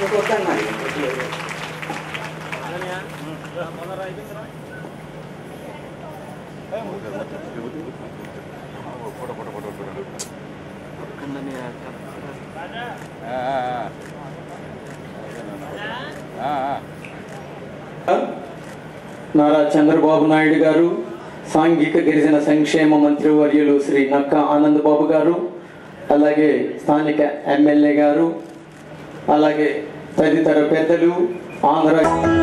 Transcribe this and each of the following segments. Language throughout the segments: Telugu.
నారా చంద్రబాబు నాయుడు గారు, సాంఘిక గిరిజన సంక్షేమ మంత్రి వర్యులు శ్రీ నక్కా ఆనందబాబు గారు, అలాగే స్థానిక ఎమ్మెల్యే గారు, అలాగే తదితర పెద్దలు, ఆంధ్ర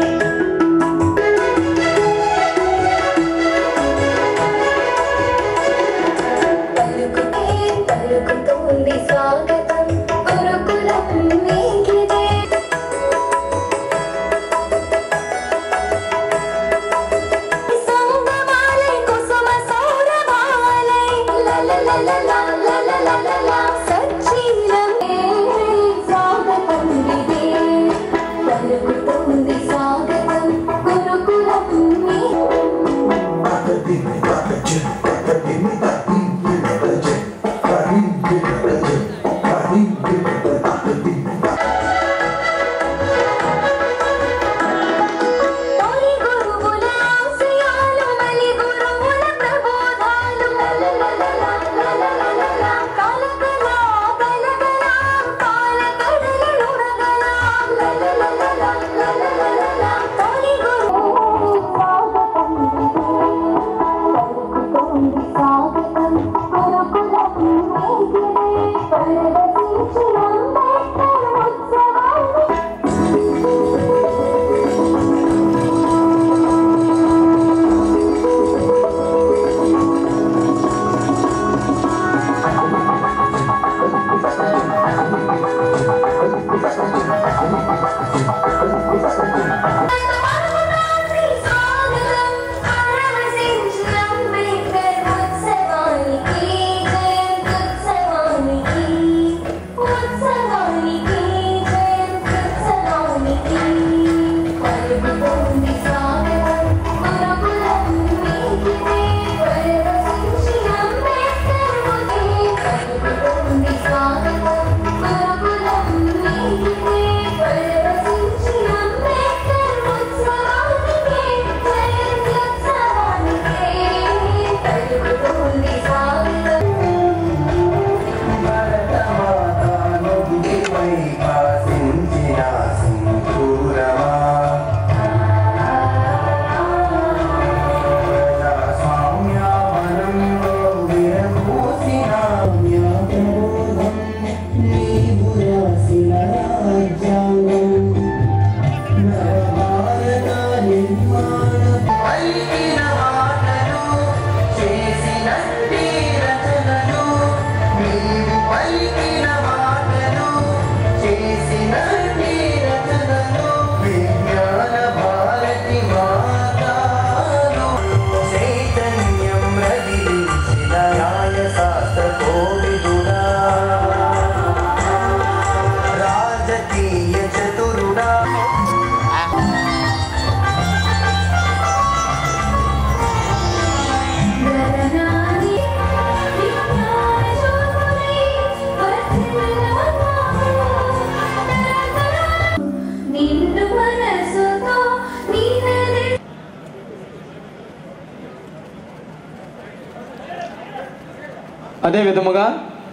అదే విధముగా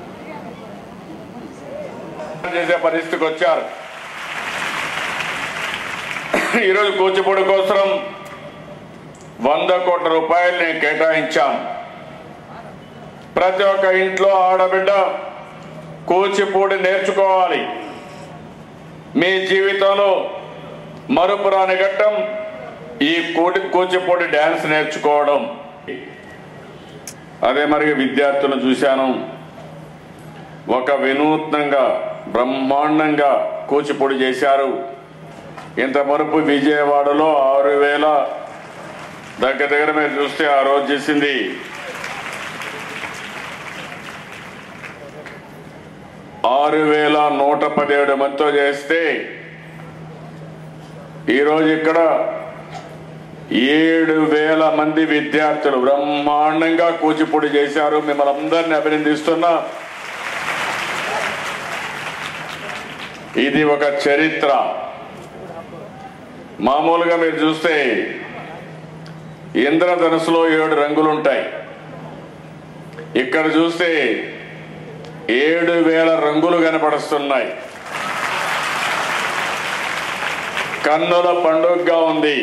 చేసే పరిస్థితికి వచ్చారు. ఈరోజు కూచిపూడి కోసం 100 కోట్ల రూపాయలు నేను కేటాయించాను. ప్రతి ఒక్క ఇంట్లో ఆడబిడ్డ కూచిపూడి నేర్చుకోవాలి. మీ జీవితంలో మరుపురాని ఘట్టం ఈ కూచిపూడి డ్యాన్స్ నేర్చుకోవడం. అదే మరి విద్యార్థులను చూశాను, ఒక వినూత్నంగా బ్రహ్మాండంగా కూచిపూడి చేశారు. ఇంత మరుపు విజయవాడలో 6000 దగ్గర మీరు చూస్తే ఆ రోజు చేసింది 6117 మందితో చేస్తే ఈరోజు ఇక్కడ 7000 మంది విద్యార్థులు బ్రహ్మాండంగా కూచిపూడి చేశారు. మిమ్మల్ని అందరినీ అభినందిస్తున్నా. ఇది ఒక చరిత్ర. మామూలుగా మీరు చూస్తే ఇంద్రధనుసులో 7 రంగులు ఉంటాయి. ఇక్కడ చూస్తే 7,000 రంగులు కనపడుస్తున్నాయి. కన్నుల పండుగగా ఉంది.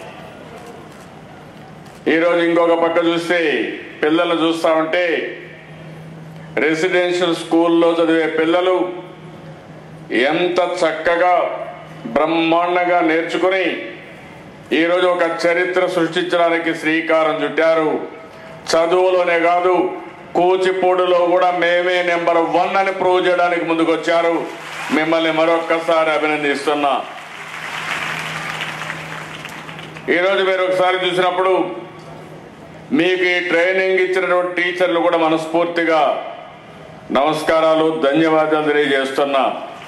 ఈరోజు ఇంకొక పక్క చూస్తే పిల్లలు చూస్తా ఉంటే రెసిడెన్షియల్ స్కూల్లో చదివే పిల్లలు ఎంత చక్కగా బ్రహ్మాండంగా నేర్చుకుని ఈరోజు ఒక చరిత్ర సృష్టించడానికి శ్రీకారం చుట్టారు. చదువులోనే కాదు, కూచిపూడిలో కూడా మేమే నెంబర్ 1 అని ప్రూవ్ చేయడానికి ముందుకొచ్చారు. మిమ్మల్ని మరొక్కసారి అభినందిస్తున్నా. ఈరోజు మీరు ఒకసారి చూసినప్పుడు మీకు ఈ ట్రైనింగ్ ఇచ్చినటువంటి టీచర్లు కూడా మనస్ఫూర్తిగా నమస్కారాలు, ధన్యవాదాలు తెలియజేస్తున్నా.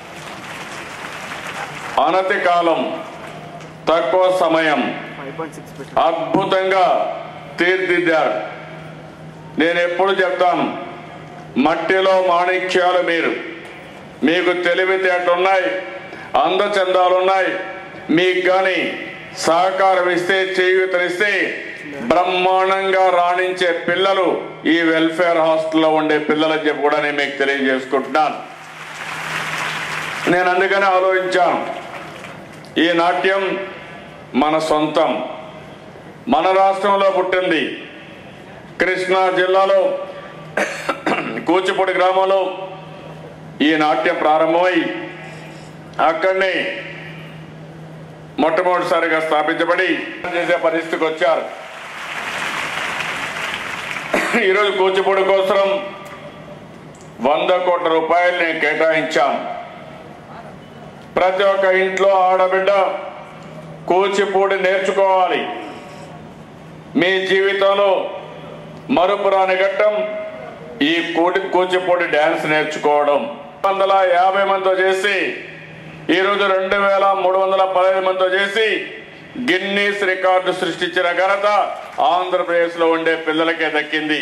అనతి కాలం, తక్కువ సమయం అద్భుతంగా తీర్చిదిద్దారు. నేను ఎప్పుడు చెప్తాను, మట్టిలో మాణిక్యాలు మీరు. మీకు తెలివితేటలున్నాయి, అందచందాలున్నాయి. మీకు కానీ సహకారం ఇస్తే, చేయూతనిస్తే బ్రహ్మాండంగా రాణించే పిల్లలు ఈ వెల్ఫేర్ హాస్టల్లో ఉండే పిల్లలని చెప్పి కూడా నేను మీకు తెలియజేసుకుంటున్నాను. నేను అందుకనే ఆలోచించాను, ఈ నాట్యం మన సొంతం, మన రాష్ట్రంలో పుట్టింది. కృష్ణా జిల్లాలో కూచిపూడి గ్రామంలో ఈ నాట్యం ప్రారంభమై అక్కడనే మొట్టమొదటిసారిగా స్థాపించబడి చేసే పరిస్థితికి వచ్చారు. ఈరోజు కూచిపూడి కోసం 100 కోట్ల రూపాయలు నేను కేటాయించాను. ప్రతి ఒక్క ఇంట్లో ఆడబిడ్డ కూచిపూడి నేర్చుకోవాలి. మీ జీవితంలో మరుపురాని ఘట్టం ఈ కూచిపూడి డ్యాన్స్ నేర్చుకోవడం. 150 మందితో చేసి ఈరోజు 2,315 మందితో చేసి గిన్నీస్ రికార్డు సృష్టించిన ఘనత ఆంధ్రప్రదేశ్ లో ఉండే పిల్లలకే దక్కింది.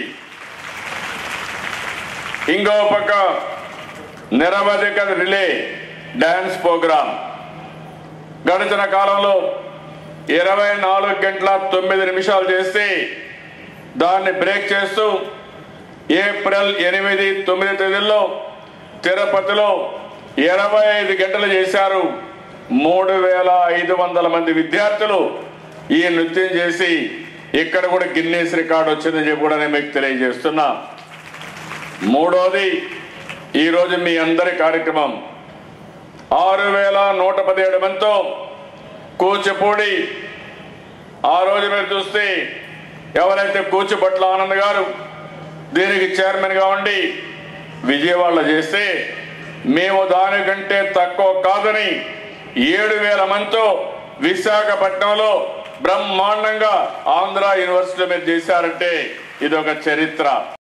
ఇంకో పక్క నిరవధిక రిలే డాన్స్ ప్రోగ్రాం గడిచిన కాలంలో 24 గంటల 9 నిమిషాలు చేస్తే దాన్ని బ్రేక్ చేస్తూ ఏప్రిల్ 8, 9 తేదీల్లో తిరుపతిలో 25 గంటలు చేశారు. 3,500 మంది విద్యార్థులు ఈ నృత్యం చేసి ఇక్కడ కూడా గిన్నీస్ రికార్డు వచ్చిందని చెప్పి కూడా నేను మీకు తెలియజేస్తున్నా. మూడోది, ఈరోజు మీ అందరి కార్యక్రమం 6,117 మందితో కూచిపూడి. ఆ రోజు మీరు చూస్తే ఎవరైతే కూచిపట్ల ఆనంద్ గారు దీనికి చైర్మన్గా ఉండి విజయవాడలో చేస్తే మేము దానికంటే తక్కువ కాదని 7,000 మందితో విశాఖపట్నంలో బ్రహ్మాండంగా ఆంధ్ర యూనివర్సిటీలో మీరు చేశారంటే ఇది ఒక చరిత్ర.